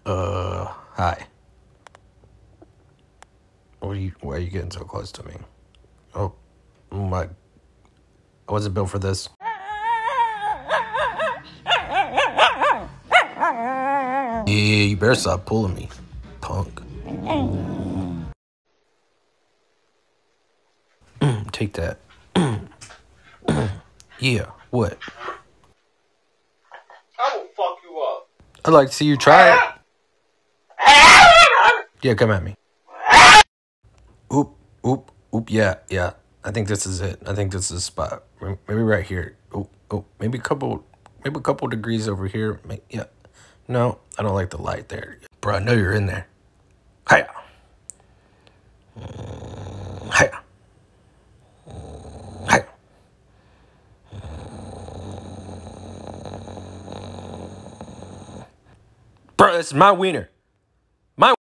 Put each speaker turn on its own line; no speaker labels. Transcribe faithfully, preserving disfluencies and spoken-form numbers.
Uh, hi. What are you, why are you getting so close to me? Oh, my. I wasn't built for this. Yeah, you better stop pulling me, punk. Take that. Yeah, what?
I will fuck you up.
I'd like to see you try it. Yeah, come at me. Oop, oop, oop, yeah, yeah. I think this is it. I think this is the spot. Maybe right here. Oop, oop, maybe a couple, maybe a couple degrees over here. Yeah. No, I don't like the light there. Bro, I know you're in there. Hiya. Hiya. Hiya. Bro, this is my wiener.